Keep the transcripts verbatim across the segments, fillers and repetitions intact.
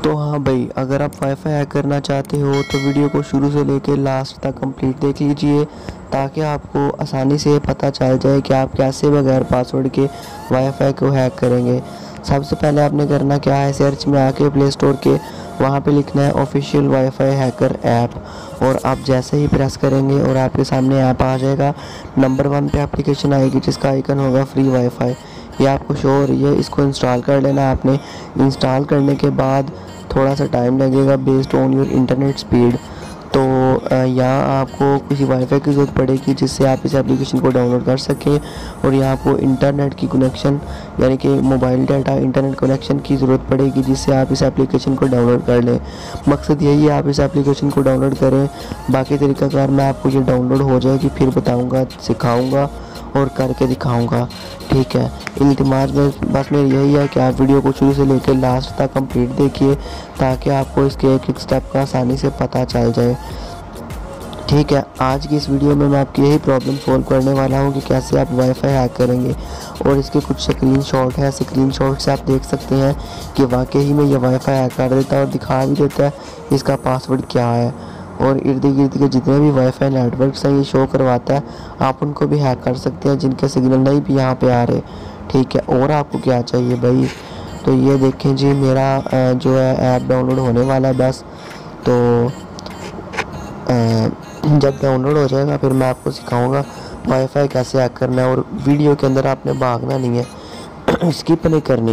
तो हाँ भाई, अगर आप वाईफाई हैक करना चाहते हो तो वीडियो को शुरू से लेकर लास्ट तक कंप्लीट देख लीजिए, ताकि आपको आसानी से पता चल जाए कि आप कैसे बगैर पासवर्ड के वाईफाई को हैक करेंगे। सबसे पहले आपने करना क्या है, सर्च में आके प्ले स्टोर के वहाँ पे लिखना है ऑफिशियल वाईफाई हैकर ऐप, और आप जैसे ही प्रेस करेंगे और आपके सामने ऐप आ जाएगा। नंबर वन पे एप्लीकेशन आएगी जिसका आइकन होगा फ्री वाईफाई, ये आपको शो हो रही है। इसको इंस्टॉल कर लेना आपने। इंस्टॉल करने के बाद थोड़ा सा टाइम लगेगा based on your internet speed. तो यहाँ आपको किसी वाईफाई की ज़रूरत पड़ेगी जिससे आप इस एप्लीकेशन को डाउनलोड कर सकें, और यहाँ आपको इंटरनेट की कनेक्शन यानी कि मोबाइल डाटा इंटरनेट कनेक्शन की ज़रूरत पड़ेगी जिससे आप इस एप्लीकेशन को डाउनलोड कर लें। मकसद यही है आप इस एप्लीकेशन को डाउनलोड करें। बाकी तरीक़ाकार मैं आपको ये डाउनलोड हो जाएगी फिर बताऊँगा, सिखाऊँगा और करके दिखाऊंगा, ठीक है। इल्तिमास में बस मेरी यही है कि आप वीडियो को शुरू से लेकर लास्ट तक कंप्लीट देखिए, ताकि आपको इसके एक एक स्टेप का आसानी से पता चल जाए, ठीक है। आज की इस वीडियो में मैं आपकी यही प्रॉब्लम सॉल्व करने वाला हूं कि कैसे आप वाईफाई हैक करेंगे, और इसके कुछ स्क्रीनशॉट है। स्क्रीनशॉट से आप देख सकते हैं कि वाकई में ये वाईफाई हैक कर देता है और दिखा भी देता है इसका पासवर्ड क्या है, और इर्द गिर्द के जितने भी वाईफाई नेटवर्क्स हैं ये शो करवाता है। आप उनको भी हैक कर सकते हैं जिनके सिग्नल नहीं भी यहाँ पे आ रहे, ठीक है। और आपको क्या चाहिए भाई, तो ये देखें जी, मेरा जो है ऐप डाउनलोड होने वाला है बस। तो जब डाउनलोड हो जाएगा फिर मैं आपको सिखाऊंगा वाईफाई कैसे हैक करना है, और वीडियो के अंदर आपने भागना नहीं है, स्किप नहीं करनी।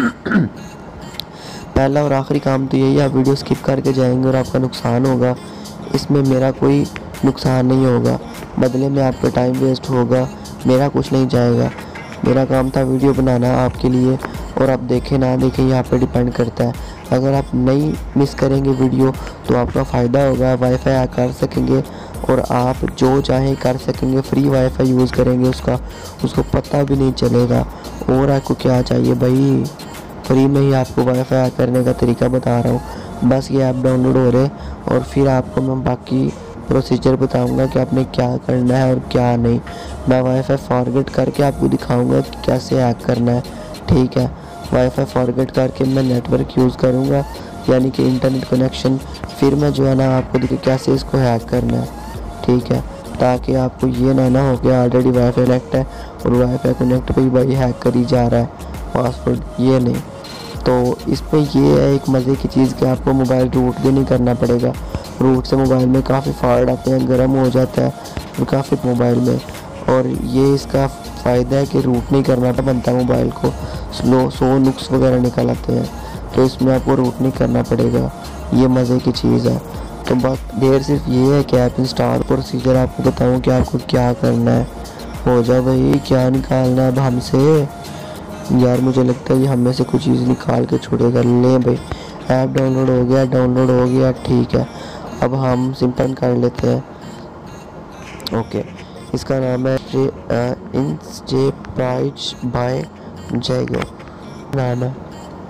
पहला और आखिरी काम तो यही है, आप वीडियो स्किप करके जाएंगे और आपका नुकसान होगा। इसमें मेरा कोई नुकसान नहीं होगा, बदले में आपका टाइम वेस्ट होगा, मेरा कुछ नहीं जाएगा। मेरा काम था वीडियो बनाना आपके लिए, और आप देखें ना देखें यहाँ पे डिपेंड करता है। अगर आप नहीं मिस करेंगे वीडियो तो आपका फ़ायदा होगा, वाईफाई हैक कर सकेंगे और आप जो चाहें कर सकेंगे। फ्री वाईफाई यूज़ करेंगे, उसका उसको पता भी नहीं चलेगा। और आपको क्या चाहिए भाई, फ्री में ही आपको वाईफाई हैक करने का तरीका बता रहा हूँ। बस ये ऐप डाउनलोड हो रहे और फिर आपको मैं बाकी प्रोसीजर बताऊंगा कि आपने क्या करना है और क्या नहीं। मैं वाईफाई फॉरगेट करके आपको दिखाऊंगा कि कैसे हैक करना है, ठीक है। वाईफाई फॉरगेट करके मैं नेटवर्क यूज़ करूंगा यानी कि इंटरनेट कनेक्शन, फिर मैं जो है ना आपको दिखे कैसे इसको हैक करना है, ठीक है। ताकि आपको ये ना ना हो कि ऑलरेडी वाईफाई कनेक्ट है और वाईफाई कनेक्ट पे ही भाई हैक करी जा रहा है पासवर्ड, ये नहीं। तो इसमें ये है एक मज़े की चीज़ कि आपको मोबाइल रूट भी नहीं करना पड़ेगा। रूट से मोबाइल में काफ़ी फॉल्ट आते हैं, गर्म हो जाता है और काफ़ी मोबाइल में, और ये इसका फ़ायदा है कि रूट नहीं करना बनता मोबाइल को, स्लो सो नुक्स वगैरह निकल आते हैं, तो इसमें आपको रूट नहीं करना पड़ेगा। ये मज़े की चीज़ है। तो बस देर सिर्फ ये है कि ऐप इंस्टॉल प्रोसीजर आपको बताऊँ कि आपको क्या करना है। हो जाए भाई, क्या निकालना है अब हमसे यार, मुझे लगता है ये हमें से कुछ चीज़ निकाल के छोड़ेगा। ले भाई, ऐप डाउनलोड हो गया, डाउनलोड हो गया, ठीक है। अब हम सिंपल कर लेते हैं, ओके। इसका नाम है इंस्टेप्राइज बाय जैगो नाम है।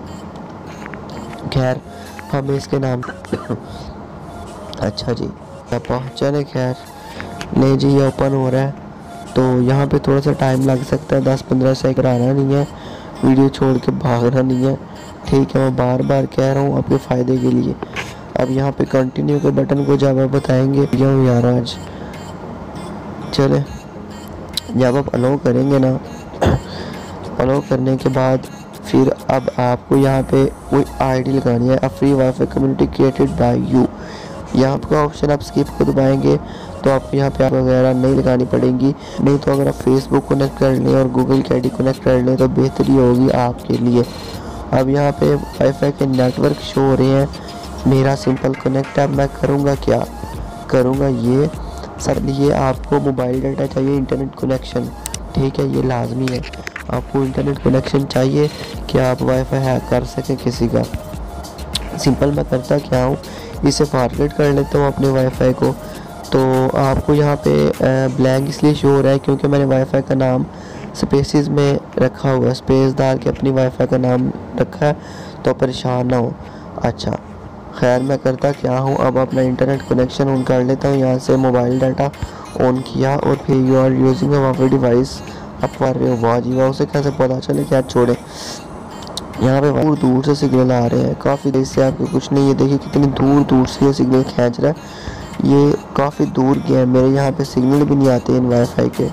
खैर हमें इसके नाम अच्छा जी पहुँचा, खैर ले जी, ये ओपन हो रहा है। तो यहाँ पे थोड़ा सा टाइम लग सकता है, दस पंद्रह सेकंड आना नहीं है, वीडियो छोड़ के भागना नहीं है, ठीक है। मैं बार बार कह रहा हूँ आपके फ़ायदे के लिए। अब यहाँ पे कंटिन्यू के बटन को जब आप बताएंगे क्यों यार आज चले, जब आप अलाउ करेंगे ना, अलाउ करने के बाद फिर अब आपको यहाँ पे कोई आईडी लगानी है, a free wifi community created by you. यहाँ आपका ऑप्शन आप स्किप को दबाएंगे तो आपको यहाँ पे वगैरह नहीं लगानी पड़ेगी। नहीं तो अगर आप फेसबुक कनेक्ट कर लें और गूगल की आईडी कनेक्ट कर लें तो बेहतरी होगी आपके लिए। अब यहाँ पे वाईफाई के नेटवर्क शो हो रहे हैं, मेरा सिंपल कनेक्ट है। मैं करूँगा क्या करूँगा ये सर, ये आपको मोबाइल डाटा चाहिए, इंटरनेट कनेक्शन, ठीक है। ये लाजमी है, आपको इंटरनेट कनेक्शन चाहिए कि आप वाईफाई हैक कर सकें किसी का। सिंपल मैं करता क्या हूँ, इसे फॉरगेट कर लेता हूँ अपने वाईफाई को। तो आपको यहाँ पे ब्लैंक इसलिए शो हो रहा है क्योंकि मैंने वाईफाई का नाम स्पेसिस में रखा हुआ है, स्पेस डाल के अपनी वाईफाई का नाम रखा है, तो परेशान ना हो। अच्छा खैर मैं करता क्या हूँ, अब अपना इंटरनेट कनेक्शन ऑन कर लेता हूँ। यहाँ से मोबाइल डाटा ऑन किया और फिर you are using a wifi device, आप कर रहे हो, वाह जी वाह, उसे कैसे पता चले क्या छोड़े। यहाँ पे दूर दूर से सिग्नल आ रहे हैं, काफ़ी देर से आपको कुछ नहीं, ये देखिए कितनी दूर दूर से ये सिग्नल खींच रहा है, ये काफ़ी दूर गया है, मेरे यहाँ पे सिग्नल भी नहीं आते इन वाईफाई के।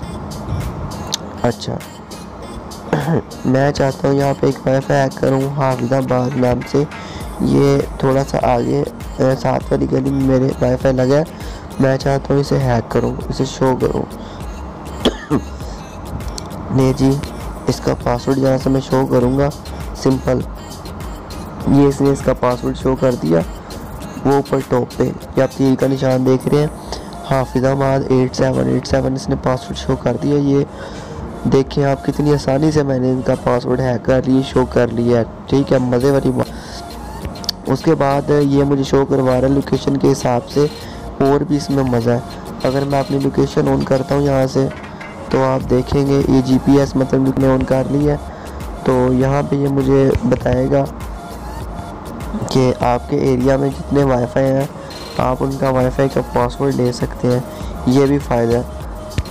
अच्छा मैं चाहता हूँ यहाँ पे एक वाईफाई हैक करूँ हाफिजाबाद नाम से, ये थोड़ा सा आगे सात वाली गली में मेरे वाईफाई लगा है, मैं चाहता हूँ इसे हैक करूँ, इसे शो करूँ। नहीं जी, इसका पासवर्ड यहाँ से मैं शो करूँगा, सिंपल, ये इसने इसका पासवर्ड शो कर दिया, वो ऊपर टॉप पे ये आप तीर का निशान देख रहे हैं, Hafizabad eight seven eight seven इसने पासवर्ड शो कर दिया। ये देखें आप कितनी आसानी से मैंने इनका पासवर्ड हैक कर लिया, शो कर लिया है, ठीक है, मज़े वाली बात। उसके बाद ये मुझे शो करवा रहा है लोकेशन के हिसाब से, और भी इसमें मज़ा है। अगर मैं अपनी लोकेशन ऑन करता हूँ यहाँ से, तो आप देखेंगे ये जीपीएस मतलब मैंने ऑन कर लिया है, तो यहाँ पे ये मुझे बताएगा कि आपके एरिया में जितने वाईफाई हैं आप उनका वाईफाई का पासवर्ड ले सकते हैं, ये भी फ़ायदा है।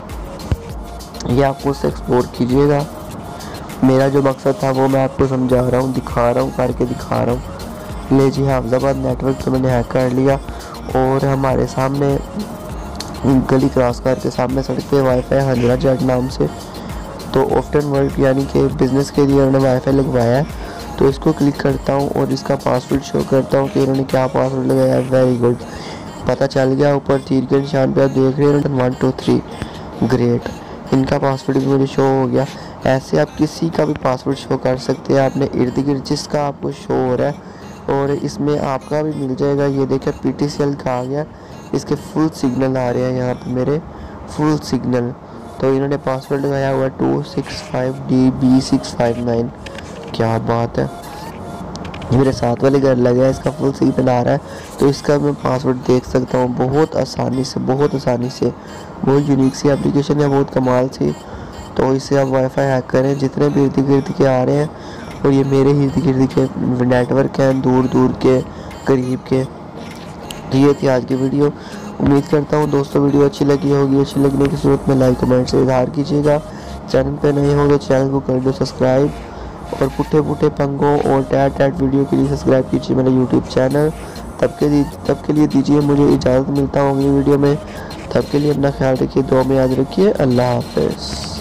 ये आपको उससे एक्सप्लोर कीजिएगा, मेरा जो मकसद था वो मैं आपको समझा रहा हूँ, दिखा रहा हूँ, करके दिखा रहा हूँ। ले जी, हाफिजाबाद नेटवर्क तो मैंने हैक कर लिया, और हमारे सामने गली क्रॉस करके सामने सड़क पे वाईफाई हजरा जेट नाम से, तो ऑफ्टन वर्ल्ड यानी कि बिज़नेस के लिए उन्होंने वाईफाई लगवाया है। तो इसको क्लिक करता हूँ और इसका पासवर्ड शो करता हूँ कि उन्होंने क्या पासवर्ड लगाया है। वेरी गुड, पता चल गया, ऊपर तीर के निशान पे आप देख रहे हैं वन टू थ्री, ग्रेट, इनका पासवर्ड भी मुझे शो हो गया। ऐसे आप किसी का भी पासवर्ड शो कर सकते हैं अपने इर्द गिर्द जिसका आपको शो हो रहा है, और इसमें आपका भी मिल जाएगा। ये देखें पी टी सी एल का आ गया, इसके फुल सिग्नल आ रहे हैं यहाँ पे मेरे, फुल सिग्नल। तो इन्होंने पासवर्ड लगाया हुआ two six five D B six five nine, क्या बात है, ये मेरे साथ वाले घर लगा है, इसका फुल सिग्नल आ रहा है, तो इसका मैं पासवर्ड देख सकता हूँ बहुत आसानी से, बहुत आसानी से। बहुत यूनिक सी एप्लीकेशन है, बहुत कमाल सी। तो इससे आप वाईफाई हैक करें जितने भी इर्द गिर्द के आ रहे हैं, और ये मेरे इर्द गिर्द के नेटवर्क हैं, दूर दूर के, करीब के। तो ये थी आज की वीडियो, उम्मीद करता हूँ दोस्तों वीडियो अच्छी लगी होगी। अच्छी लगने की सूरत में लाइक कमेंट से इजहार कीजिएगा। चैनल पे नए हो तो चैनल को कर दो सब्सक्राइब, और पुट्ठे पुट्ठे पंगों और टैट टैट वीडियो के लिए सब्सक्राइब कीजिए मेरा यूट्यूब चैनल। तब के लिए तब के लिए दीजिए मुझे इजाज़त, मिलता हूँ अगली वीडियो में। तब के लिए अपना ख्याल रखिए, दुआ में याद रखिए, अल्लाह हाफ़िज़।